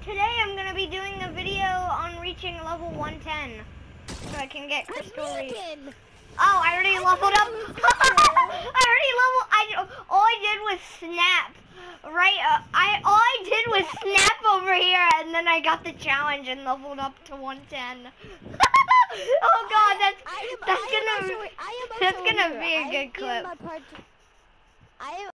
today I'm gonna be doing a video on reaching level 110, so I can get crystal reef. Oh, I already leveled up. All I did was snap. Right, all I did was snap over here, and then I got the challenge and leveled up to 110. Oh God, that's gonna be a good clip.